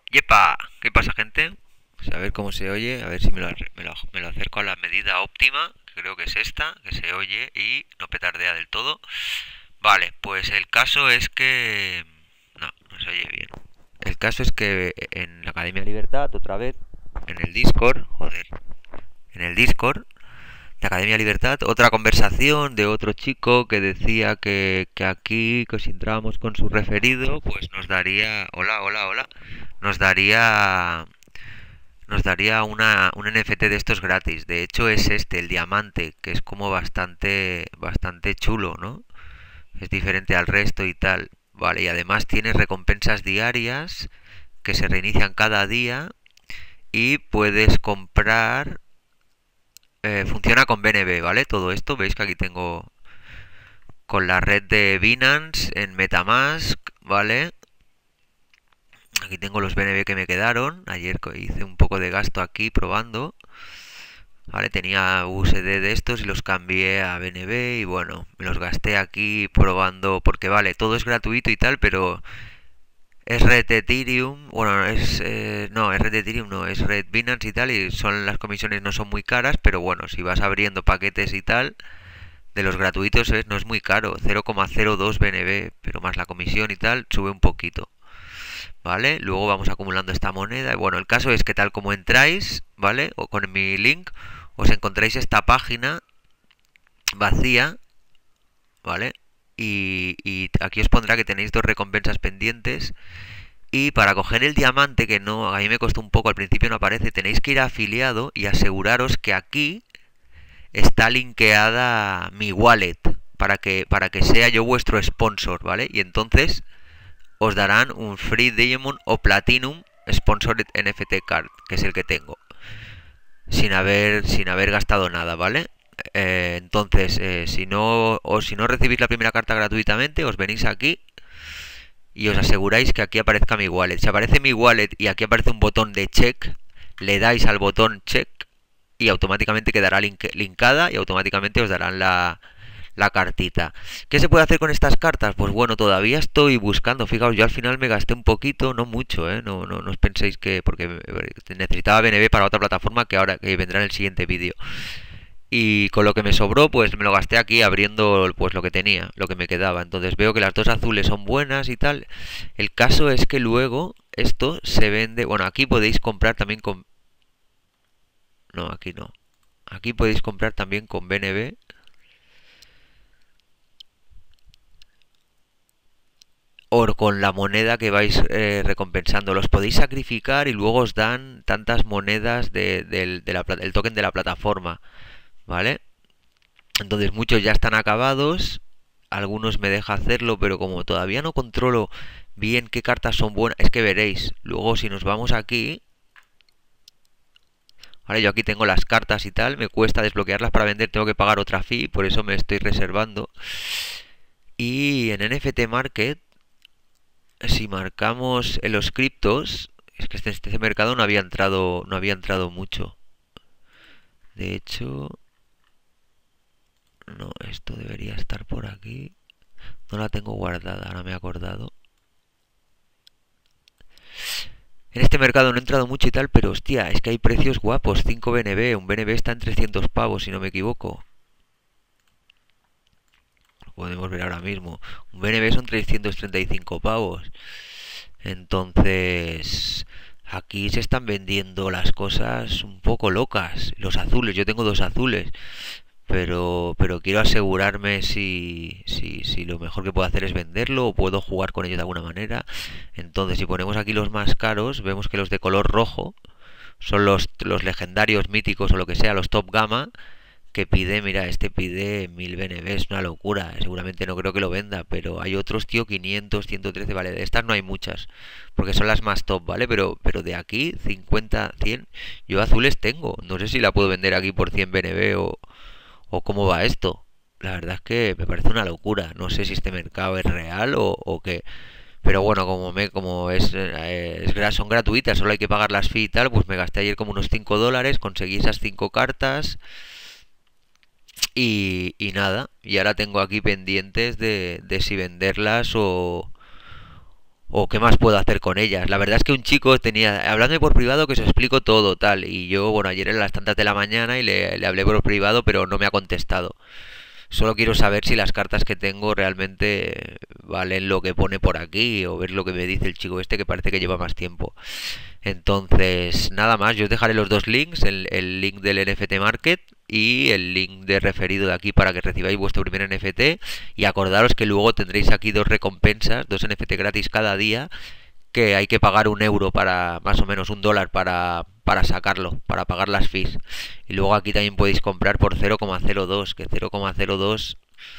Yepa, ¿qué pasa, gente? Pues a ver cómo se oye, a ver si me lo acerco a la medida óptima, que creo que es esta, que se oye y no petardea del todo. Vale, pues el caso es que... no se oye bien. El caso es que en la Academia Libertad, otra vez, en el Discord, joder, en el Discord de Academia Libertad, otra conversación de otro chico que decía que aquí, que si entrábamos con su referido, pues nos daría... Hola, hola, hola. Nos daría un NFT de estos gratis. De hecho es este, el diamante, que es como bastante chulo, ¿no? Es diferente al resto y tal. Vale, y además tiene recompensas diarias que se reinician cada día y puedes comprar... funciona con BNB, ¿vale? Todo esto, veis que aquí tengo con la red de Binance en MetaMask, ¿vale? Aquí tengo los BNB que me quedaron. Ayer hice un poco de gasto aquí probando. Vale, tenía USD de estos y los cambié a BNB y bueno, me los gasté aquí probando porque vale, todo es gratuito y tal, pero es red Ethereum, bueno, no, es red Ethereum, no, es red Binance y tal y son las comisiones no son muy caras, pero bueno, si vas abriendo paquetes y tal, de los gratuitos no es muy caro, 0,02 BNB, pero más la comisión y tal, sube un poquito. ¿Vale? Luego vamos acumulando esta moneda. Y bueno, el caso es que tal como entráis, ¿vale? O con mi link, os encontráis esta página vacía, ¿vale? Y aquí os pondrá que tenéis dos recompensas pendientes. Y para coger el diamante, que no, a mí me costó un poco, al principio no aparece, tenéis que ir a afiliado y aseguraros que aquí está linkeada mi wallet para que sea yo vuestro sponsor, ¿vale? Y entonces os darán un Free Diamond o Platinum Sponsored NFT Card, que es el que tengo, sin haber gastado nada, ¿vale? Entonces, si no recibís la primera carta gratuitamente, os venís aquí y os aseguráis que aquí aparezca mi wallet. Si aparece mi wallet y aquí aparece un botón de check, le dais al botón check y automáticamente quedará linkada y automáticamente os darán la cartita. ¿Qué se puede hacer con estas cartas? Pues bueno, todavía estoy buscando. Fijaos, yo al final me gasté un poquito, no mucho, ¿eh? No os penséis que... Porque necesitaba BNB para otra plataforma que ahora que vendrá en el siguiente vídeo. Y con lo que me sobró, pues me lo gasté aquí abriendo pues lo que tenía, lo que me quedaba. Entonces veo que las dos azules son buenas y tal. El caso es que luego esto se vende... Bueno, aquí podéis comprar también con... No, aquí no. Aquí podéis comprar también con BNB o con la moneda que vais recompensando. Los podéis sacrificar y luego os dan tantas monedas del token de la plataforma, ¿vale? Entonces muchos ya están acabados, algunos me deja hacerlo, pero como todavía no controlo bien qué cartas son buenas, es que veréis, luego si nos vamos aquí, vale, yo aquí tengo las cartas y tal, me cuesta desbloquearlas para vender, tengo que pagar otra fee, por eso me estoy reservando. Y en NFT Market si marcamos en los criptos, es que este mercado no había entrado mucho. De hecho, no, esto debería estar por aquí. No la tengo guardada, ahora me he acordado. En este mercado no he entrado mucho y tal, pero hostia, es que hay precios guapos. 5 BNB, un BNB está en 300 pavos, si no me equivoco. Lo podemos ver ahora mismo. Un BNB son 335 pavos. Entonces, aquí se están vendiendo las cosas un poco locas. Los azules, yo tengo dos azules, pero quiero asegurarme si lo mejor que puedo hacer es venderlo o puedo jugar con ellos de alguna manera. Entonces, si ponemos aquí los más caros, vemos que los de color rojo son los legendarios míticos o lo que sea, los top gama, que pide, mira, este pide 1000 BNB, es una locura, seguramente no creo que lo venda, pero hay otros, tío, 500, 113, vale, de estas no hay muchas, porque son las más top, ¿vale? Pero de aquí, 50, 100, yo azules tengo, no sé si la puedo vender aquí por 100 BNB o cómo va esto. La verdad es que me parece una locura, no sé si este mercado es real o qué. Pero bueno, son gratuitas, solo hay que pagar las fees y tal, pues me gasté ayer como unos $5, conseguí esas 5 cartas y nada, y ahora tengo aquí pendientes de si venderlas o qué más puedo hacer con ellas. La verdad es que un chico tenía, hablando por privado que os explico todo, tal, y yo, bueno, ayer eran las tantas de la mañana y le hablé por privado, pero no me ha contestado. Solo quiero saber si las cartas que tengo realmente valen lo que pone por aquí o ver lo que me dice el chico este que parece que lleva más tiempo. Entonces, nada más, yo os dejaré los dos links, el link del NFT Market y el link de referido de aquí para que recibáis vuestro primer NFT y acordaros que luego tendréis aquí dos recompensas, dos NFT gratis cada día que hay que pagar 1 euro para, más o menos $1 para sacarlo, para pagar las fees. Y luego aquí también podéis comprar por 0,02, que 0,02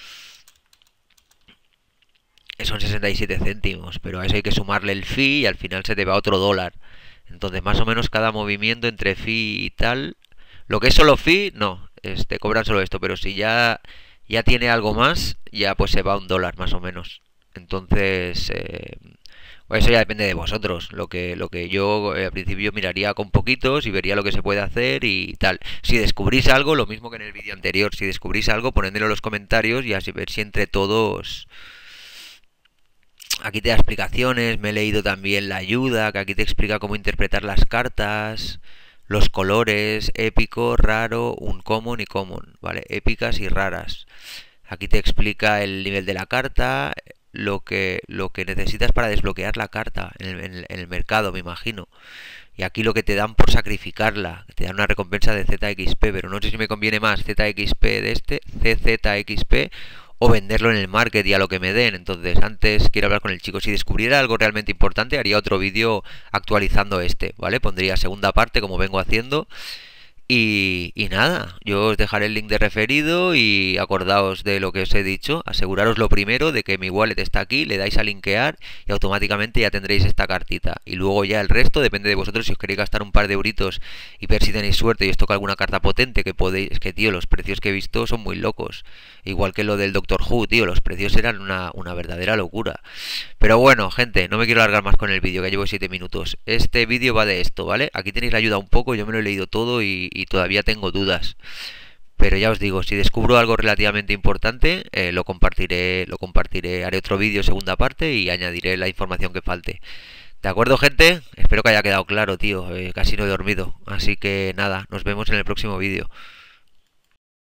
son 67 céntimos, pero a eso hay que sumarle el fee y al final se te va otro dólar. Entonces más o menos cada movimiento entre fee y tal, lo que es solo fee, no, cobran solo esto, pero si ya tiene algo más, ya pues se va $1 más o menos. Entonces, pues eso ya depende de vosotros. Lo que yo al principio miraría con poquitos y vería lo que se puede hacer y tal. Si descubrís algo, lo mismo que en el vídeo anterior, si descubrís algo, ponedmelo en los comentarios y así ver si entre todos. Aquí te da explicaciones, me he leído también la ayuda, que aquí te explica cómo interpretar las cartas, los colores, épico, raro, uncommon y common, ¿vale? Épicas y raras. Aquí te explica el nivel de la carta, lo que necesitas para desbloquear la carta en el mercado, me imagino. Y aquí lo que te dan por sacrificarla, te dan una recompensa de ZXP, pero no sé si me conviene más ZXP de CZXP o venderlo en el market y a lo que me den. Entonces, antes quiero hablar con el chico. Si descubriera algo realmente importante, haría otro vídeo actualizando ¿vale? Pondría segunda parte como vengo haciendo. Y nada, yo os dejaré el link de referido y acordaos de lo que os he dicho. Aseguraros lo primero de que mi wallet está aquí, le dais a linkear y automáticamente ya tendréis esta cartita. Y luego ya el resto depende de vosotros si os queréis gastar un par de euritos y ver si tenéis suerte y os toca alguna carta potente que podéis... Es que tío, los precios que he visto son muy locos. Igual que lo del Doctor Who, tío, los precios eran una verdadera locura. Pero bueno, gente, no me quiero alargar más con el vídeo, que llevo 7 minutos. Este vídeo va de esto, ¿vale? Aquí tenéis la ayuda un poco, yo me lo he leído todo y todavía tengo dudas. Pero ya os digo, si descubro algo relativamente importante, lo compartiré, haré otro vídeo segunda parte y añadiré la información que falte. ¿De acuerdo, gente? Espero que haya quedado claro, tío. Casi no he dormido. Así que nada, nos vemos en el próximo vídeo.